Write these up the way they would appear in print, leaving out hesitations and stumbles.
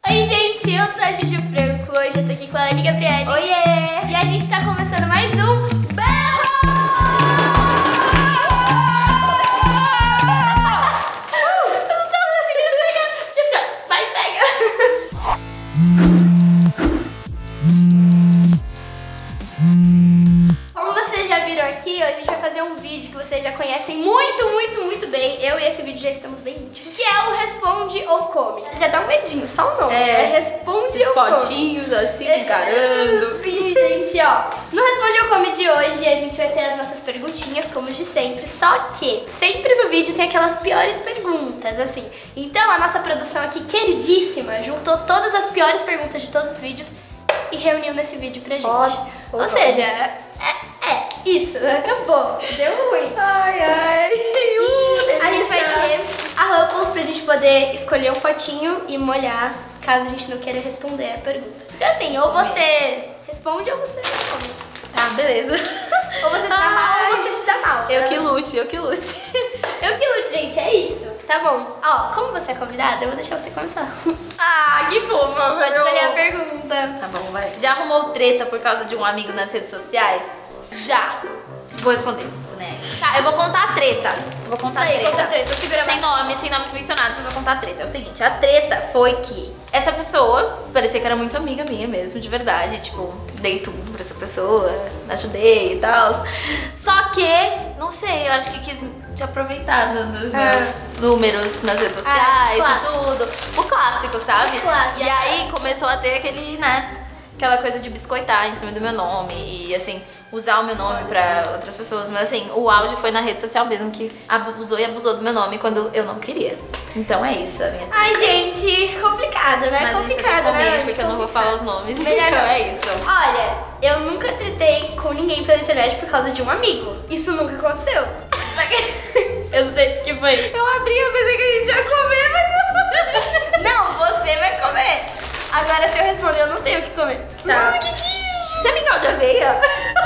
Oi, gente, eu sou a Juju Franco. Hoje eu tô aqui com a Anne Gabriele. Oiê! E a gente tá começando mais um Berro! Eu não tava conseguindo pegar. Tipo assim, ó, vai, pega! Como vocês já viram aqui, hoje a gente vai fazer um vídeo que vocês já conhecem muito bem. Eu e esse vídeo já estamos bem íntimos. Que é o Responde ou Come. Já dá um medinho, só o nome. Responde Esses ou Come. potinhos assim, encarando. Sim, gente, ó. No Responde ou Come de hoje, a gente vai ter as nossas perguntinhas, como de sempre. Só que sempre no vídeo tem aquelas piores perguntas, assim. Então, a nossa produção aqui, queridíssima, juntou todas as piores perguntas de todos os vídeos e reuniu nesse vídeo pra gente. Ou seja, isso, acabou. Deu ruim. Ai. E a gente vai ter a Ruffles pra gente poder escolher um potinho e molhar, caso a gente não queira responder a pergunta. Então assim, ou você responde ou você responde. Tá, beleza. Ou você se dá mal ou você se dá mal. Eu que lute. Eu que lute, gente, é isso. Tá bom. Ó, como você é convidada, eu vou deixar você começar. Ah, que fofa. Pode escolher a pergunta. Tá bom, vai. Já arrumou treta por causa de um amigo nas redes sociais? Já. Vou responder. Tá, eu vou contar a treta. Vou contar Isso aí, a treta. conta a treta, segura Sem nomes mencionados, mas vou contar a treta. É o seguinte, a treta foi que essa pessoa, parecia que era muito amiga minha mesmo, de verdade. Tipo, dei tudo pra essa pessoa, ajudei e tal. Só que, não sei, eu acho que quis se aproveitar dos meus números nas redes sociais e tudo. O clássico, sabe? O clássico. E aí começou a ter aquele, aquela coisa de biscoitar em cima do meu nome e assim, usar o meu nome pra outras pessoas, mas assim, o auge foi na rede social mesmo, que abusou do meu nome quando eu não queria. Então é isso, a minha. Ai, gente, complicado, né? Mas Complicado, né? porque eu não vou falar os nomes, Melhor então não. é isso. Olha, eu nunca tretei com ninguém pela internet por causa de um amigo. Isso nunca aconteceu. Só que eu não sei o que foi. Eu abri, eu pensei que a gente ia comer, mas eu Não, você vai comer. Agora, se eu responder, eu não tenho o que comer. Tá. Que é isso? Você é mingau de aveia?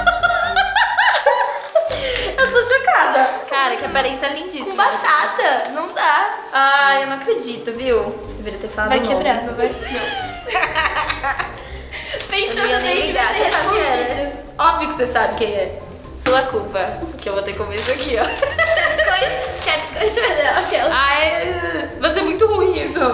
Eu tô chocada. Cara, que aparência lindíssima. Com batata, não dá. Ai, eu não acredito, viu? Você deveria ter falado Vai o nome. quebrar, não vai? Não. Pensando Eu nem bem, ligar, devia ter você sabe quem é, respondido. né? Óbvio que você sabe quem é. Sua culpa, que eu vou ter que comer isso aqui, ó. Quer biscoito? Não, aquela. Ai, vai ser muito ruim isso.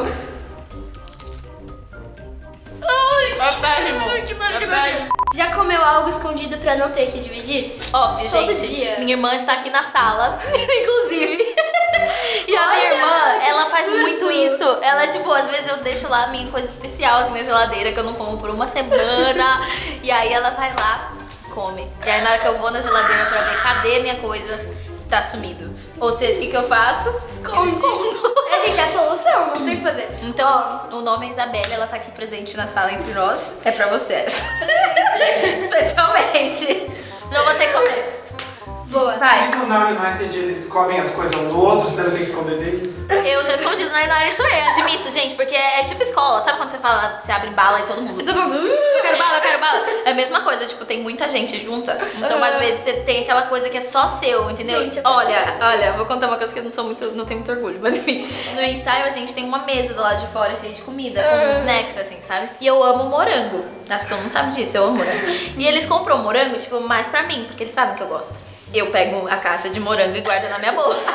Já comeu algo escondido pra não ter que dividir? Óbvio, Todo gente. dia. Minha irmã está aqui na sala, inclusive. E a minha Olha, irmã, que ela faz absurdo. muito isso. Ela, tipo, às vezes eu deixo lá minha coisa especial assim na geladeira que eu não como por uma semana. E aí ela vai lá, come. E aí na hora que eu vou na geladeira pra ver cadê minha coisa, está sumido. Ou seja, o que eu faço? Eu escondo. É, gente, é a solução, não tem o que fazer. Então, o nome é Isabelle, ela tá aqui presente na sala entre nós. É pra vocês. Especialmente. Não vou ter que comer. Boa. Vai. Então, na United eles comem as coisas um do outro, você deve ter que esconder deles. Eu já escondi na United também, admito, gente, porque é tipo escola. Sabe quando você fala, você abre bala e todo mundo... Eu quero bala, eu quero bala. É a mesma coisa, tipo, tem muita gente junta. Então, às vezes, você tem aquela coisa que é só seu, entendeu? Gente, olha, vou contar uma coisa que eu não tenho muito orgulho, mas enfim. No ensaio, a gente tem uma mesa do lado de fora cheia de comida, com snacks, assim, sabe? E eu amo morango. Acho que todo mundo sabe disso, eu amo morango. E eles compram morango, tipo, mais pra mim, porque eles sabem que eu gosto. Eu pego a caixa de morango e guardo na minha bolsa.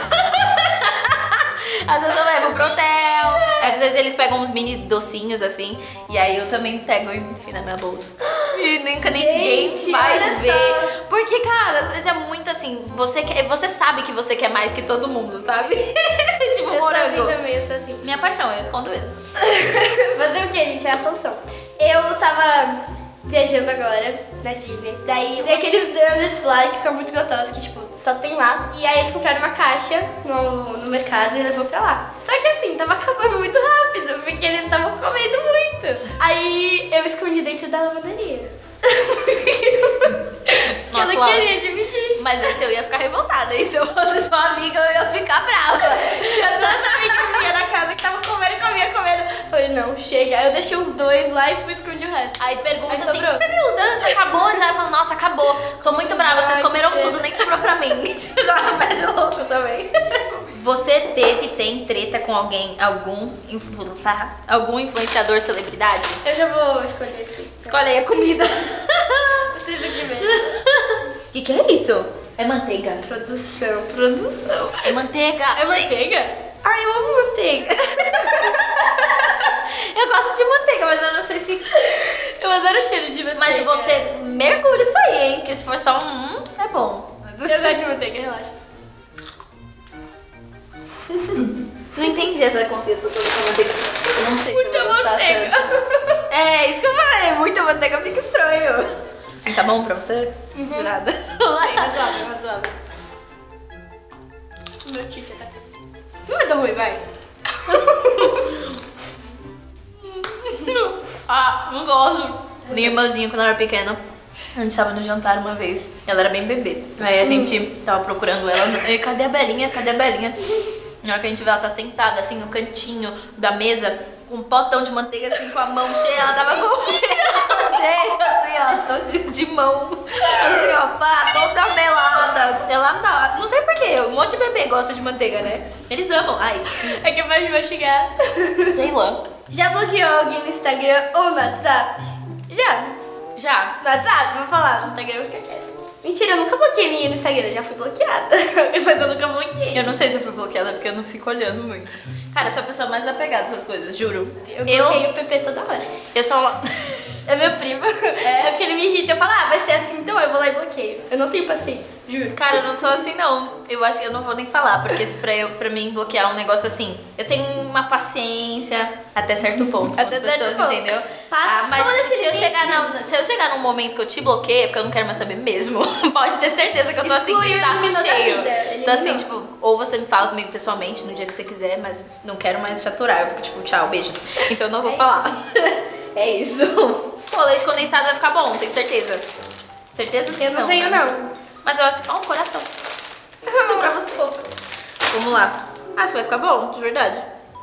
Às vezes eu levo pro hotel. Às vezes eles pegam uns mini docinhos assim. E aí eu também pego e enfio na minha bolsa. E nunca ninguém vai olha ver. só. Porque, cara, às vezes é muito assim. Você sabe que você quer mais que todo mundo, sabe? Tipo, Eu sou assim morango. também, eu sou assim. Minha paixão, eu escondo mesmo. Fazer o que, gente? É a solução. Eu tava viajando agora na Disney. Daí tem aqueles Donuts lá que são muito gostosos, que tipo, só tem lá. E aí eles compraram uma caixa no mercado e levou pra lá. Só que assim, tava acabando muito rápido, porque eles estavam comendo muito. Aí eu escondi dentro da lavanderia. Nossa, eu não queria dividir. Mas esse eu ia ficar revoltada. E se eu fosse sua amiga, eu ia ficar brava. Tinha duas amigas minhas na casa que estavam comendo. Falei, não, chega. Aí eu deixei os 2 lá e fui esconder o resto. Aí pergunta Aí assim, sobrou. você viu os danos? Acabou já? Eu falo, nossa, acabou. Tô muito brava, vocês Ai, comeram que tudo, nem sobrou pra mim. Já remédio louco também. Você tem treta com algum influenciador celebridade? Eu já vou escolher aqui. Escolhe aí a comida. Vocês aqui mesmo. O que é isso? É manteiga. Produção. É manteiga. É manteiga? Ai, eu amo manteiga. Eu gosto de manteiga, mas eu não sei se... Eu adoro o cheiro de manteiga. Mas você mergulha isso aí, hein? Porque se for só é bom. Eu gosto de manteiga, relaxa. Não entendi essa confiança toda com a manteiga. Eu não sei Muita se eu vou gostar manteiga. tanto. É, isso que eu falei. Muita manteiga fica estranho. Assim, tá bom pra você? Jurada. Bem, razoável. Meu ticket tá aqui. Não é tão ruim, vai. Ah, não gosto. Minha irmãzinha, quando eu era pequena, a gente tava no jantar uma vez. Ela era bem bebê. Aí a gente tava procurando ela. E cadê a Belinha? Cadê a Belinha? Na hora que a gente vê, ela tá sentada assim no cantinho da mesa, com um potão de manteiga assim, com a mão cheia. Ela tava com manteiga assim, ó, todo de mão. Assim, ó, pá, toda melada. Ela não sei porquê, um monte de bebê gosta de manteiga, né? Eles amam. Ai, É capaz de mastigar. sei lá. Já bloqueou alguém no Instagram ou no WhatsApp? Já. Já. No WhatsApp? Vou falar, no Instagram eu fico quieta. Mentira, eu nunca bloqueei ninguém no Instagram, já fui bloqueada. Mas eu nunca bloqueei. Eu não sei se eu fui bloqueada porque eu não fico olhando muito. Cara, eu sou a pessoa mais apegada a essas coisas, juro. Eu bloqueei o PP toda hora. Eu sou... É meu primo. É porque ele me irrita. Eu falo, vai ser assim, então eu vou lá e bloqueio. Eu não tenho paciência, juro. Cara, eu não sou assim, não. Eu acho que eu não vou nem falar, porque se pra mim bloquear um negócio assim, eu tenho uma paciência até certo ponto com Até as pessoas, certo ponto. entendeu? Passou Mas desse se eu, limite. se eu chegar num momento que eu te bloqueio, é porque eu não quero mais saber mesmo. Pode ter certeza que eu tô assim, de Excluiu, saco eliminou da cheio. vida, Tô assim, eliminou. tipo, ou você me fala comigo pessoalmente no dia que você quiser, mas não quero mais te aturar. Eu fico tipo, tchau, beijos. Então eu não vou falar. É isso. Pô, leite condensado vai ficar bom, tenho certeza. Certeza sim? Eu não tenho, não. Mas eu acho... Ó, um coração. Pra você, fofo. Vamos lá. Acho que vai ficar bom, de verdade.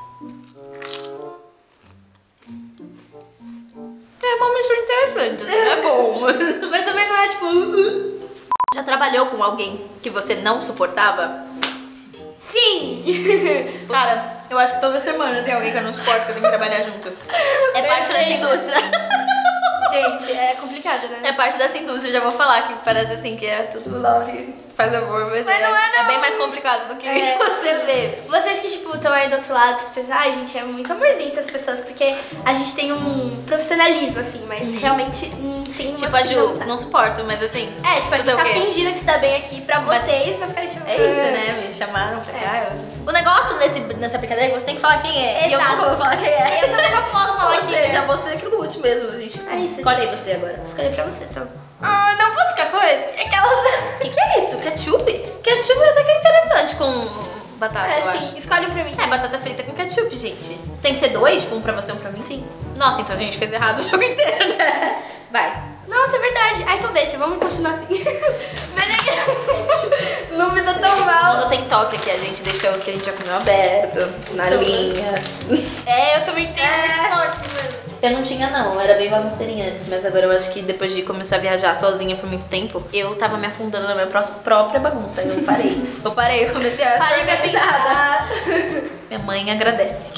É uma mistura interessante, assim, é bom. Mas também não é tipo... Já trabalhou com alguém que você não suportava? Sim! Cara, eu acho que toda semana tem alguém que eu não suporto, que eu tenho que trabalhar junto. É parte dessa Perfeito. indústria. Gente, é complicado, né? É parte dessa indústria, já vou falar que parece assim que é tudo love, faz amor, mas Mas não é, não. bem mais complicado do que É. você vê. Vocês que, tipo, estão aí do outro lado, vocês pensam, ai, gente, é muito amorzinho as pessoas, porque a gente tem um profissionalismo, assim, mas realmente tem umas Tipo a que Ju, dá. não suporto, mas assim... É, tipo, a gente fazer o tá quê? fingindo que se dá bem aqui pra Mas vocês, não ficarem tipo... É isso, né? Me chamaram pra cá. O negócio nessa brincadeira é que você tem que falar quem é. E eu Exato. nunca vou falar quem é. Eu também não posso falar Ou quem seja, é. você que lute mesmo, a gente. É isso, Escolhe aí gente. você agora. Escolhi pra você, então. Ah, não posso ficar com ele? Aquelas... O que é isso? Ketchup? Ketchup até que é interessante com batata, eu É, acho. sim, escolhe um pra mim. É, batata frita com ketchup, gente. Tem que ser 2? Tipo, um pra você e um pra mim? Sim. Nossa, então a gente fez errado o jogo inteiro, né? Vai. Nossa, é verdade. Ah, então deixa, vamos continuar assim. Mas é que não me dá tão mal. Quando tem toque aqui, a gente deixou os que a gente já comeu aberto, na Então, linha. É, eu também tenho muito toque, mano. Eu não tinha não, eu era bem bagunceirinha antes, mas agora eu acho que depois de começar a viajar sozinha por muito tempo, eu tava me afundando na minha própria bagunça, eu parei. Eu comecei a Parei pra pensar. Minha mãe agradece.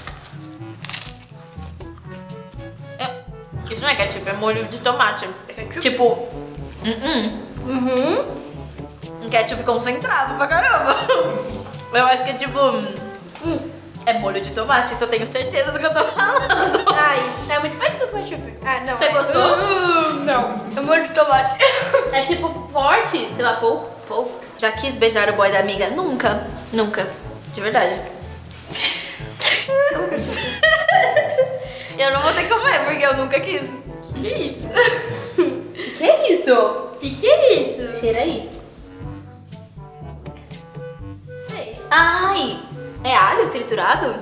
Isso não é ketchup, é molho de tomate. É ketchup? Tipo, Uhum. um ketchup concentrado pra caramba. Eu acho que é tipo, é molho de tomate, isso eu tenho certeza do que eu tô falando. Ai, é muito parecido com o ketchup. Ah, não. Você é... gostou? Não. É molho de tomate. É tipo forte, sei lá, pouco. Já quis beijar o boy da amiga? Nunca, nunca. De verdade. Eu não vou ter como é, porque eu nunca quis. Que isso? Que é isso? Que é isso? Cheira aí. Sei. Ai, é alho triturado?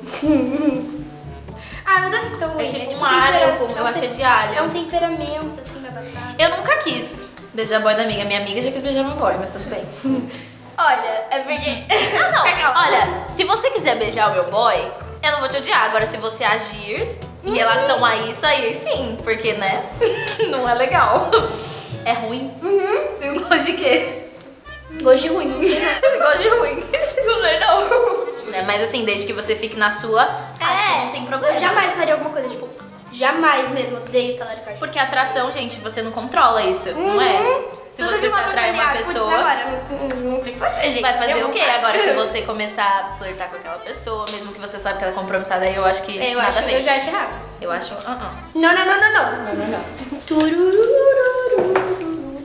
Ah, não dá ser tão ruim. É tipo né? um alho, tempera- eu acho que é de alho. É um temperamento, assim, da batata. Eu nunca quis beijar boy da amiga. Minha amiga já quis beijar meu boy, mas tudo bem. Olha, é porque... Ah, não. Calma. Olha, se você quiser beijar o meu boy, eu não vou te odiar. Agora, se você agir em relação a isso, aí sim, porque, né? Não é legal. É ruim? Eu gosto de quê? Gosto de ruim, não sei não. Gosto de ruim. Não sei não. Né, mas assim, desde que você fique na sua, acho que não tem problema. Eu jamais faria alguma coisa, tipo, jamais mesmo, odeio talaricagem. Porque a atração, gente, você não controla isso, não é? Se você se atrai uma pessoa, não tem que fazer, gente. vai fazer Eu o quê? vou- Agora, se você começar a flertar com aquela pessoa, mesmo que você sabe que ela é compromissada, aí eu acho que Eu nada acho a que ver. eu já acho errado. Eu acho, Não. Turururururu.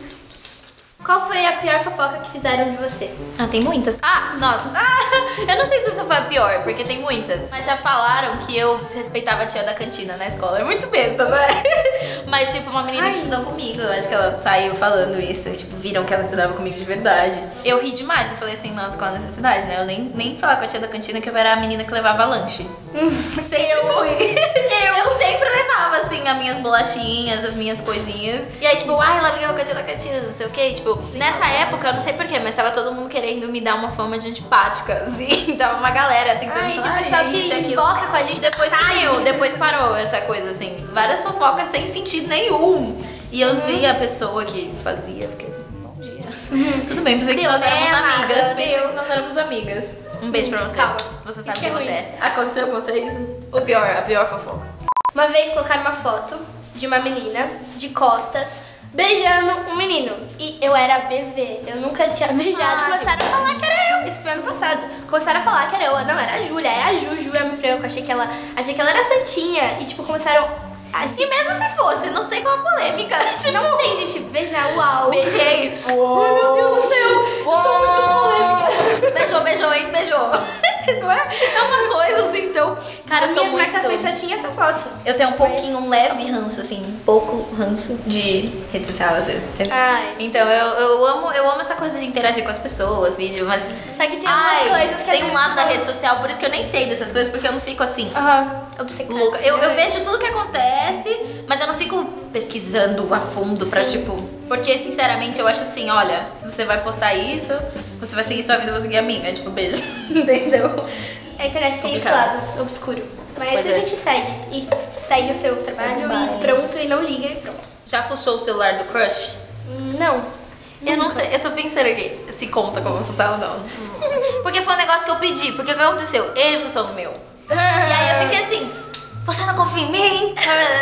Qual foi a pior fofoca que fizeram de você? Ah, tem muitas. Ah, nossa. Eu não sei se essa foi a pior, porque tem muitas. Mas já falaram que eu respeitava a tia da cantina na escola. É muito besta, não é? Mas, tipo, uma menina que estudou comigo, eu acho que ela saiu falando isso. E, tipo, viram que ela estudava comigo de verdade. Eu ri demais. Eu falei assim, nossa, qual a necessidade, né? Eu nem falar com a tia da cantina que eu era a menina que levava lanche. Sempre fui. Eu sempre levava, assim, as minhas bolachinhas, as minhas coisinhas. E aí, tipo, ai, ela brigou com a tia da cantina, não sei o quê. Tipo, nessa época, eu não sei porquê, mas tava todo mundo querendo me dar uma fama de antipática, assim. Tava uma galera tentando Ai, falar, tem pessoal que isso e aquilo. invoca com a gente. Depois sai. sumiu, depois parou essa coisa, assim. Várias fofocas sem sentido nenhum. E eu vi a pessoa que fazia, fiquei assim, bom dia. Tudo bem, pensei que nós éramos amigas. Pensei que nós éramos amigas. Um beijo pra você. Calma. Você sabe Isso é quem você ruim. é. Aconteceu com você isso? A pior fofoca. Uma vez colocaram uma foto de uma menina de costas beijando um menino. E eu era bebê, eu nunca tinha beijado. Começaram a falar que era eu. Isso foi ano passado. Começaram a falar que era eu. Não, era a Júlia. É a Ju é meu franco. Achei que ela era santinha. E tipo, começaram assim. E mesmo se fosse, não sei qual a polêmica. Tipo, Não tem gente beijar, uau. beijei. Ai, meu Deus do céu. Eu sou muito polêmica. Beijou, hein? Beijou. Não é? É uma coisa assim, então. Cara, eu sou Minhas muito. marcações só tinha essa foto. Eu tenho um pouquinho, um leve ranço, assim, um pouco ranço de rede social às vezes, entendeu? Ai. Então eu amo essa coisa de interagir com as pessoas, vídeo, mas. Só que tem algumas coisas que tem às um lado da vezes rede social, por isso que eu nem sei dessas coisas, porque eu não fico assim. Obcecada. Louca. Eu vejo tudo que acontece, mas eu não fico pesquisando a fundo pra, tipo. Porque, sinceramente, eu acho assim: olha, se você vai postar isso, você vai seguir sua vida, eu vou seguir a minha. É tipo, beijo. Entendeu? A internet tem esse Complicado. lado obscuro. Mas Pois a é. gente segue. E segue o seu trabalho baile. e pronto, e não liga e pronto. Já fuçou o celular do crush? Não. Eu não sei, eu tô pensando aqui se conta como fuçar ou não. Porque foi um negócio que eu pedi, porque o que aconteceu? Ele fuçou no meu. E aí eu fiquei assim, você não confia em mim?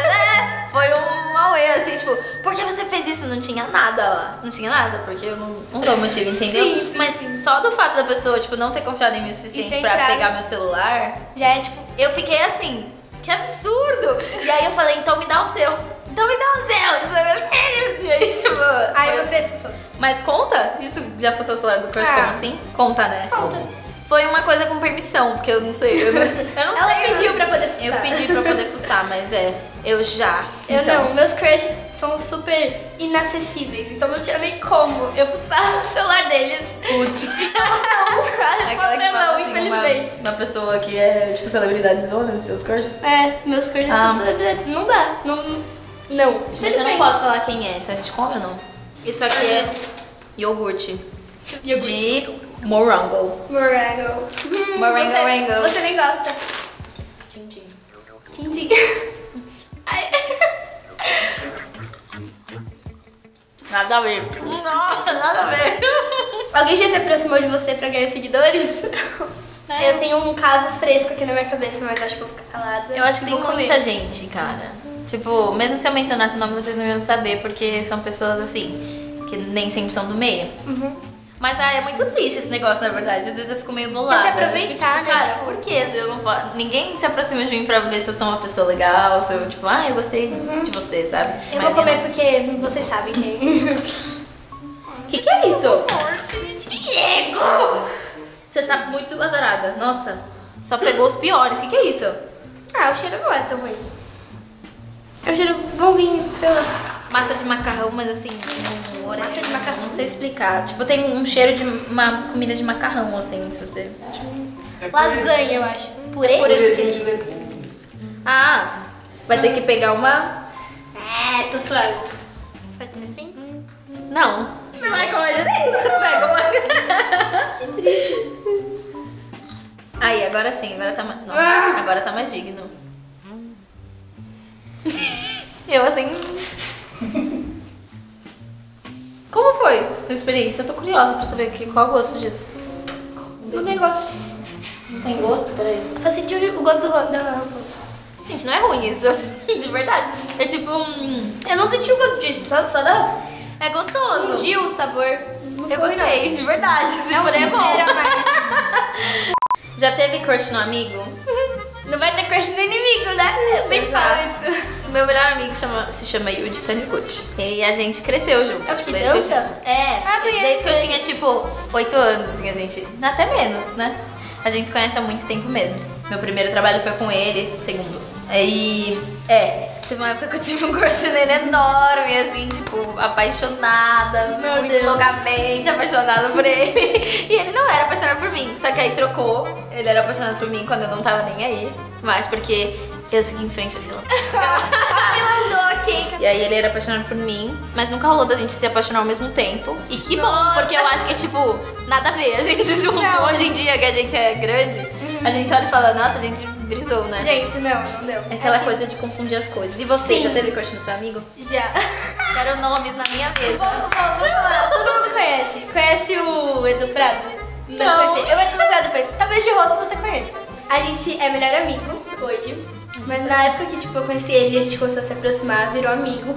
Foi um auê, assim, tipo, por que você fez isso? Não tinha nada lá. Não tinha nada, porque eu não dou motivo, entendeu? Sim, Mas só do fato da pessoa, tipo, não ter confiado em mim o E suficiente ter pra entrado. pegar meu celular, Já é tipo. eu fiquei assim, que absurdo! E aí eu falei, então me dá o seu. Então me dá o seu. E aí, tipo. Aí foi- você fuçou. Mas conta? Isso já foi o celular do crush Ah. como assim? Conta, né? Conta. Foi uma coisa com permissão, porque eu não sei. Eu não Ela tenho. pediu pra poder fuçar. Eu pedi pra poder fuçar, mas eu já. Eu Então, não, meus crushes são super inacessíveis, então não tinha nem como eu fuçar o celular deles. Putz. Aquela que fala assim, infelizmente. uma pessoa que é, tipo, celebridade zona de seus crushes. É, meus crushes Ah. são celebridades. Não dá. Não. Mas eu não Infelizmente. posso falar quem é, então a gente come ou não? Isso aqui é iogurte. De morango. Morango. Morango. Você nem gosta. Tchim, tchim. Tchim-tchim. Ai. Nada a ver. Nossa, nada a ver. Alguém já se aproximou de você pra ganhar seguidores? É. Eu tenho um caso fresco aqui na minha cabeça, mas acho que eu vou ficar calada. Eu acho que tem Vou comer. muita gente, cara. Tipo, mesmo se eu mencionasse o nome, vocês não iam saber, porque são pessoas assim, que nem sempre são do meio. Mas é muito triste esse negócio, na verdade. Às vezes eu fico meio bolada. Quer se aproveitar, Eu fico, tipo, né? cara, Tipo- por quê? Eu não ninguém se aproxima de mim pra ver se eu sou uma pessoa legal, se eu, tipo, eu gostei de você, sabe? Eu Mas vou comer porque vocês sabem quem. Que é isso? Diego! Você tá muito azarada. Nossa, só pegou os piores. Que é isso? Ah, o cheiro não é tão ruim. É um cheiro bonzinho, sei lá. Massa de macarrão, mas assim, um orégano. Massa de macarrão? Não sei explicar. Tipo, tem um cheiro de uma comida de macarrão, assim, se você. Lasanha, eu acho. Purê? Purezinho de legumes. Ah, vai ter que pegar uma. É, tô suave. Pode ser assim? Não. Não é como eu disse. Pega uma. Que triste. Aí, agora sim, agora tá mais. Nossa, agora tá mais digno. Eu assim. Como foi a experiência? Eu tô curiosa pra saber qual é o gosto disso. Não tem gosto. Não tem gosto? Peraí. Só senti o gosto da Ruffles. Gente, não é ruim isso. De verdade. É tipo Eu não senti o gosto disso, só da Ruffles. É gostoso. Fundiu o sabor. Não Eu ficou ruim, gostei, de verdade. Se não. for é bom. Era mais. Já teve crush no amigo? Não vai ter crush no inimigo, né? Eu sempre Já. falo isso. Meu melhor amigo se chama Yuji Taniguchi. E a gente cresceu junto. É o que desde que eu dança? É, Ah, conheço desde que eu ele. tinha tipo 8 anos, assim, a gente. Até menos, né? A gente se conhece há muito tempo mesmo. Meu primeiro trabalho foi com ele, segundo. Aí. Teve uma época que eu tive um crush nele enorme, assim, tipo, apaixonada, Meu muito Deus. loucamente apaixonada por ele. E ele não era apaixonado por mim, só que aí trocou. Ele era apaixonado por mim quando eu não tava nem aí. Mas porque eu segui em frente a fila. A fila andou aqui. E aí ele era apaixonado por mim, mas nunca rolou da gente se apaixonar ao mesmo tempo. E que bom, Nossa. porque eu acho que, tipo, nada a ver a gente junto. Não. Hoje em dia que a gente é grande, a gente olha e fala, nossa, a gente brisou, né? Gente, não deu. É aquela coisa de confundir as coisas. E você, Sim. já teve crush no seu amigo? Já. Quero nomes na minha mesa. Vou falar, todo mundo conhece. Conhece o Edu Prado? Não. Eu vou te mostrar depois. Talvez de rosto você conheça. A gente é melhor amigo hoje. Mas na época que tipo, eu conheci ele, a gente começou a se aproximar, virou amigo.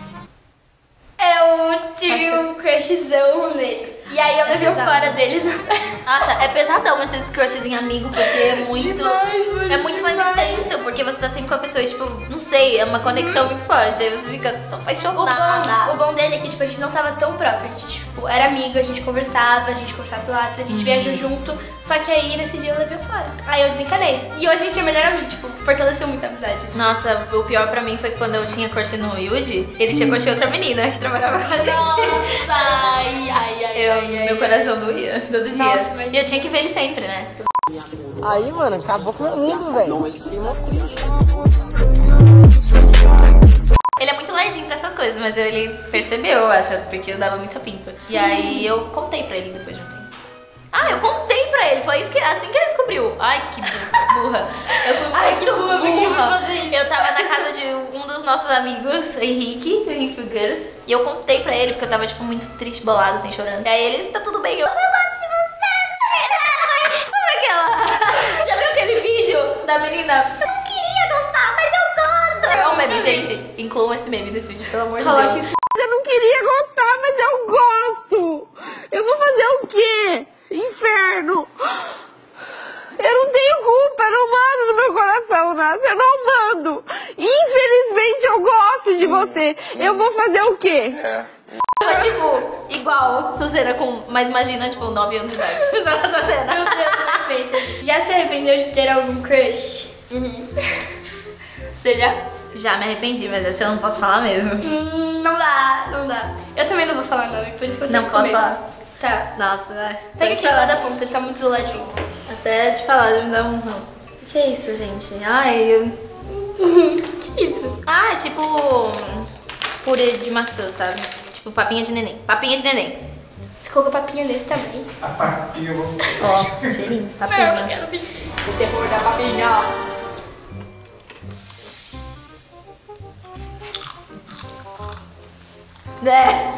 Eu tive um crushzão nele. E aí eu levei o pesado. fora deles. Nossa, é pesadão esses crushes em amigo, porque é muito. É muito mais intenso, porque você tá sempre com a pessoa e, tipo, não sei, é uma conexão muito forte. Aí você fica tão apaixonada. O bom dele é que tipo, a gente não tava tão próximo. A gente tipo, era amigo, a gente conversava pelo lado, a gente viajou junto. Só que aí nesse dia eu levei o fora. Aí eu desencanei. E hoje a gente é melhor amigo, tipo, fortaleceu muito a amizade. Nossa, o pior pra mim foi quando eu tinha crush no Yuji, ele tinha crush em outra menina que trabalhava com a gente. Nossa, ai. Meu coração doía todo dia. Nossa, mas- E eu tinha que ver ele sempre, né? Aí, mano, acabou com o mundo, velho. Ele é muito lerdinho pra essas coisas, mas ele percebeu, eu acho, porque eu dava muita pinta. E aí eu contei pra ele depois de um tempo. Ah, eu contei pra ele, foi isso que, assim que ele descobriu. Ai, que burra. Eu fui muito burra. Eu tava na casa de um dos nossos amigos, Henrique Figueiras, e eu contei pra ele, porque eu tava, tipo, muito triste, bolada, assim, chorando. E aí ele, tá tudo bem, eu gosto de você. Sabe aquela... Já viu aquele vídeo da menina? Eu não queria gostar, mas eu gosto. É um meme, gente. Incluam esse meme nesse vídeo, pelo amor de Coloque Deus. Eu não queria gostar, mas eu gosto. Eu vou fazer o quê? Inferno. Eu não tenho culpa, eu não mando no meu coração, Nasce. Eu não mando. Infelizmente eu gosto de você. Eu vou fazer o quê? Foi tipo, igual Suzana com. Mas imagina, tipo, 9 anos de idade. Fizeram essa cena. Meu Deus, perfeita, gente. Já se arrependeu de ter algum crush? Você já? Já me arrependi, mas essa eu não posso falar mesmo. Não dá. Eu também não vou falar nome, por isso que eu tenho Não que posso comer. falar. Tá. Nossa, né? Pega Pode aqui lá falar. da ponta, ele tá muito isoladinho. Até de falar, já me dá um ranço. O que é isso, gente? Ai, eu. Que isso? Ah, é tipo. Purê de maçã, sabe? Tipo papinha de neném. Papinha de neném. Você colocou papinha nesse também. A papinha, eu vou... Ó, cheirinho. Papinha. O terror da papinha. Né?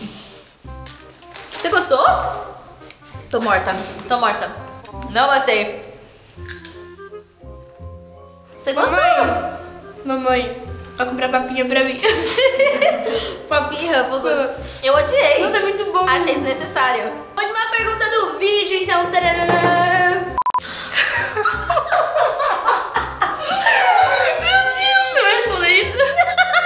Você gostou? Tô morta. Não gostei. Você gostou? Mamãe, vai comprar papinha pra mim. Papinha, Ruffles. Eu odiei. Nossa, é muito bom. Achei desnecessário. Última pergunta do vídeo, então. Tararã. Você vai responder isso?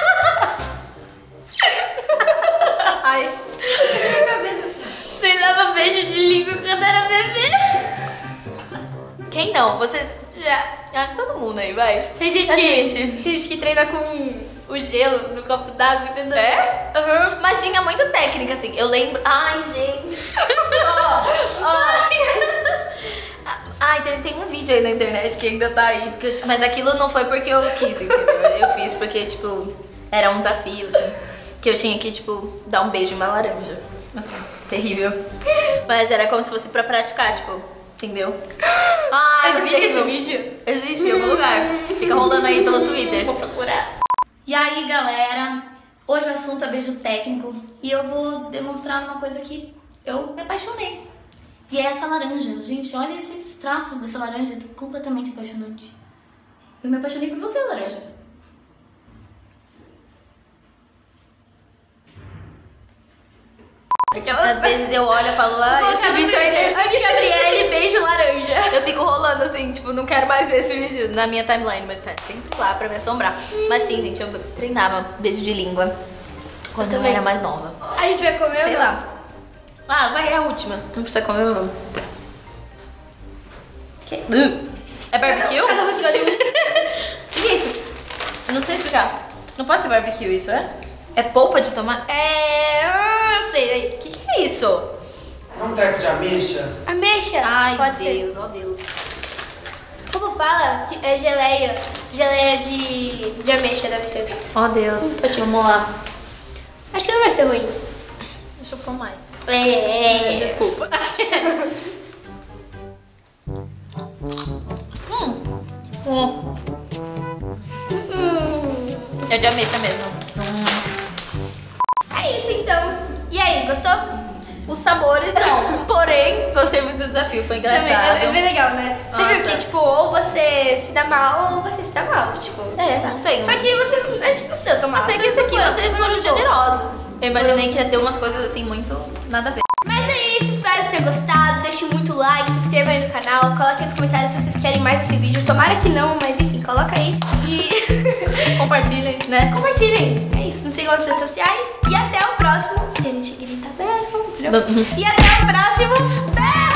Ai. Minha cabeça. Você dava beijo de língua quando era bebê? Quem não? Vocês. Já. Eu acho que todo mundo aí, vai. Tem gente Admite. que treina com o gelo no copo d'água, entendeu? É? Aham. Mas tinha muita técnica, assim. Eu lembro. Ai, gente. Ó. Ai, tem um vídeo aí na internet que ainda tá aí. Porque mas aquilo não foi porque eu quis, entendeu? Eu fiz porque, tipo, era um desafio, assim. Que eu tinha que, tipo, dar um beijo em uma laranja. Assim, terrível. Mas era como se fosse pra praticar, tipo, entendeu? Ah, Existe esse vídeo? Existe em algum lugar. Fica rolando aí pelo Twitter. Vou procurar. E aí, galera, hoje o assunto é beijo técnico e eu vou demonstrar uma coisa que eu me apaixonei. E é essa laranja. Gente, olha esses traços dessa laranja, completamente apaixonante. Eu me apaixonei por você, laranja. Às vezes eu olho e falo, esse vídeo é Aqui, Gabriele, beijo laranja. Eu fico rolando assim, tipo, não quero mais ver esse vídeo na minha timeline, mas tá sempre lá pra me assombrar. Mas sim, gente, eu treinava beijo de língua quando eu era mais nova. A gente vai comer? Sei lá. Ah, vai, é a última. Não precisa comer, vamos. Que? É barbecue? Cada um escolhe um. O que é isso? Eu não sei explicar. Não pode ser barbecue isso, é? É polpa de tomate? Eu sei aí. O que é isso? É um treco de ameixa? Ameixa? Ai, pode ser. Deus, ó Deus. Como fala? É geleia. Geleia de ameixa, deve ser. Ó Deus. Vamos lá. Acho que não vai ser ruim. Deixa eu pôr mais. Desculpa. É de ameixa mesmo. É isso então. E aí, gostou? Os sabores não, porém, gostei muito do desafio, foi engraçado. Também, é bem legal, né? Você viu Nossa. que, tipo, ou você se dá mal ou você se dá mal, tipo. Não tem. Só que a gente não se deu tão mal. Até que isso aqui vocês foram generosos. Eu imaginei que ia ter umas coisas assim muito nada a ver. Mas é isso, espero que tenham gostado. Deixe muito like, se inscreva aí no canal. Coloque aí nos comentários se vocês querem mais esse vídeo. Tomara que não, mas enfim, coloca aí. E Compartilhem, né? compartilhem. É isso, nos sigam nas redes sociais. E até o próximo. E a gente grita beijo. E até o próximo. Beijo!